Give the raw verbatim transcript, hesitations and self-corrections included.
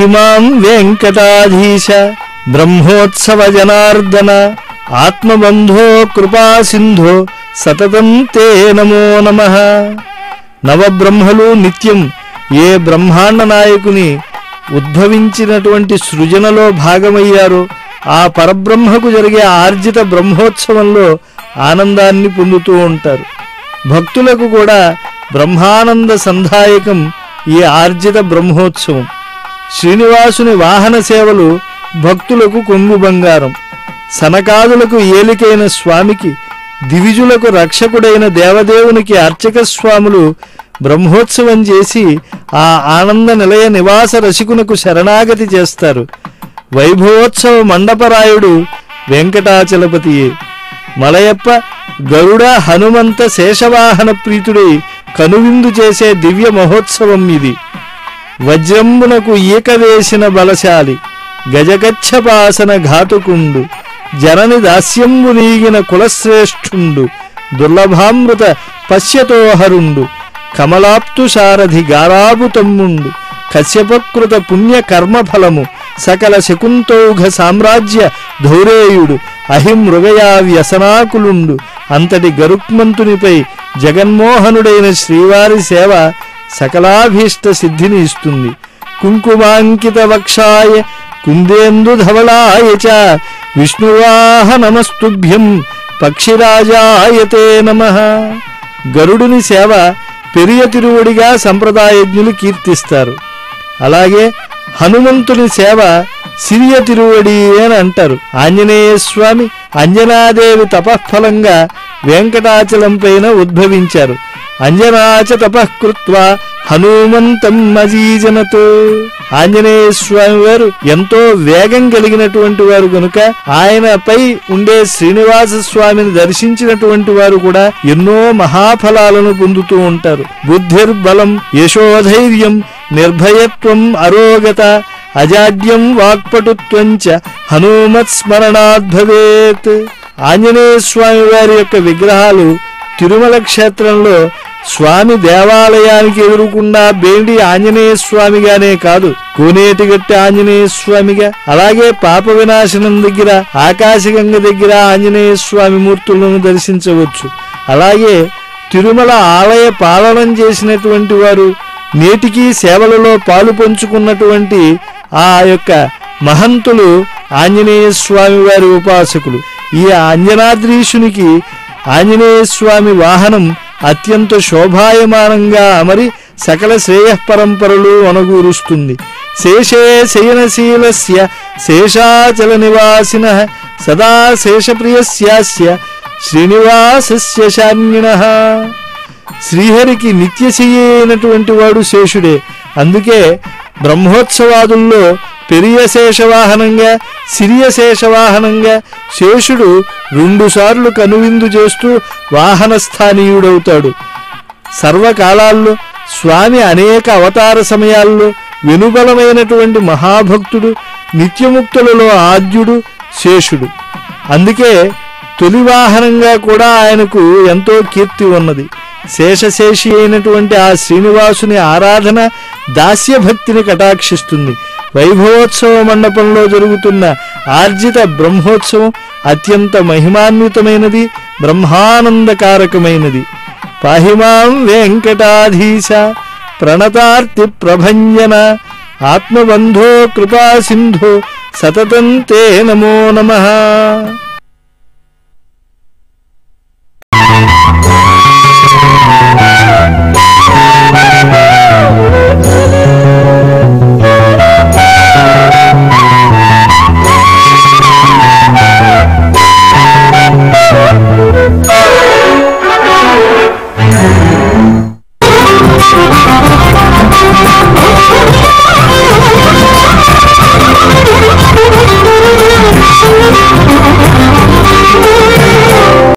పాహిమాం వెంకటాధీశ బ్రహ్మోత్సవ జనార్దన ఆత్మబంధో కృపా సింధో సతతం తే నమో నమః. నవబ్రహ్మలు నిత్యం ఏ బ్రహ్మాండ నాయకుని ఉద్భవించినటువంటి సృజనలో భాగమయ్యారో ఆ పరబ్రహ్మకు జరిగే ఆర్జిత బ్రహ్మోత్సవంలో ఆనందాన్ని పొందుతూ ఉంటారు. భక్తులకు కూడా బ్రహ్మానంద సంధాయకం ఈ ఆర్జిత బ్రహ్మోత్సవం. శ్రీనివాసుని వాహన సేవలు భక్తులకు కొంగు బంగారం. సనకాదులకు ఏలికైన స్వామికి, దివిజులకు రక్షకుడైన దేవదేవునికి అర్చక స్వాములు బ్రహ్మోత్సవం చేసి ఆ ఆనంద నిలయ నివాస రసికునకు శరణాగతి చేస్తారు. వైభవోత్సవ మండపరాయుడు వెంకటాచలపతియే. మలయప్ప గరుడ హనుమంత శేషవాహన ప్రీతుడై కనువిందు చేసే దివ్య మహోత్సవం ఇది. వజ్రంబునకు ఈక వేసిన బలశాలి, గజగచ్చపాసన ఘాతుకుండు, జనని దాస్యంబు నీగిన కులశ్రేష్ఠుండు, దుర్లభామృత పశ్యతోహరుండు, కమలాప్తు సారథి గారాబు తమ్ముండు, కశ్యపకృత పుణ్య కర్మఫలము, సకల శకుంతౌఘ సామ్రాజ్య ధౌరేయుడు, అహిమృగయా వ్యసనాకులుండు, అంతటి గరుక్మంతునిపై జగన్మోహనుడైన శ్రీవారి సేవ సకలాభీష్ట సిద్ధిని ఇస్తుంది. కుంకుమాంకిత వక్షాయ కుందేందు ధవళాయ చ విష్ణువాహ నమస్తుభ్యం పక్షిరాజాయతే నమః. గరుడుని సేవ పెరియ తిరువడిగా సంప్రదాయజ్ఞులు కీర్తిస్తారు. అలాగే హనుమంతుని సేవ సిరియ తిరువడి అని అంటారు. ఆంజనేయ స్వామి అంజనాదేవి తపఃఫలంగా వెంకటాచలం పైన ఉద్భవించారు. అంజనాచ తపఃకృత్వా హనుమంతం అజీజనతో. ఆంజనేయ స్వామి వారు ఎంతో వేగం కలిగినటువంటి వారు కనుక ఆయనపై ఉండే శ్రీనివాస స్వామిని దర్శించినటువంటి వారు కూడా ఎన్నో మహాఫలాలను పొందుతూ ఉంటారు. బుద్ధిర్బలం యశోధైర్యం నిర్భయత్వం అరోగత అజాడ్యం వాక్పటుత్వంచ హనుమత్ స్మరణాద్ భవేత్. ఆంజనేయ స్వామి వారి యొక్క విగ్రహాలు తిరుమల క్షేత్రంలో స్వామి దేవాలయానికి ఎదురుకుండా బేండి ఆంజనేయ స్వామిగానే కాదు, కోనేటిగట్టి ఆంజనేయ స్వామిగా, అలాగే పాప వినాశనం దగ్గర ఆకాశగంగ దగ్గర ఆంజనేయ స్వామి మూర్తులను దర్శించవచ్చు. అలాగే తిరుమల ఆలయ పాలనం చేసినటువంటి వారు, నేటికి సేవలలో పాలు పంచుకున్నటువంటి ఆ యొక్క మహంతులు ఆంజనేయ స్వామి వారి ఉపాసకులు. ఈ అంజనాద్రీషునికి ఆంజనేయ స్వామి వాహనం అత్యంత శోభాయమానంగా అమరి సకల శ్రేయఃపరంపరలు అనుగూరుస్తుంది. శేషే శయనశీలస్య శేషాచల నివాసినః సదా శేషప్రియస్యాస్య శ్రీనివాసస్య శాన్వినః. శ్రీహరికి నిత్యశయ్య అయినటువంటి వాడు శేషుడే. అందుకే బ్రహ్మోత్సవాదుల్లో పెరియ శేషవాహనంగా, సిరియ శేషవాహనంగా శేషుడు రెండుసార్లు కనువిందు చేస్తూ వాహనస్థానీయుడవుతాడు. సర్వకాలాల్లో స్వామి అనేక అవతార సమయాల్లో వెనుబలమైనటువంటి మహాభక్తుడు, నిత్యముక్తులలో ఆద్యుడు శేషుడు. అందుకే తొలి వాహనంగా కూడా ఆయనకు ఎంతో కీర్తి ఉన్నది. శేషశేషి అయినటువంటి ఆ శ్రీనివాసుని ఆరాధన దాస్యభక్తిని కటాక్షిస్తుంది. వైభవోత్సవ మండపంలో జరుగుతున్న ఆర్జిత బ్రహ్మోత్సవం అత్యంత మహిమాన్వితమైనది, బ్రహ్మానందకారకమైనది. పాహిమాం వెంకటాధీశ ప్రణతార్తి ప్రభంజన ఆత్మబంధో కృపా సింధో సతతం తే నమో నమః.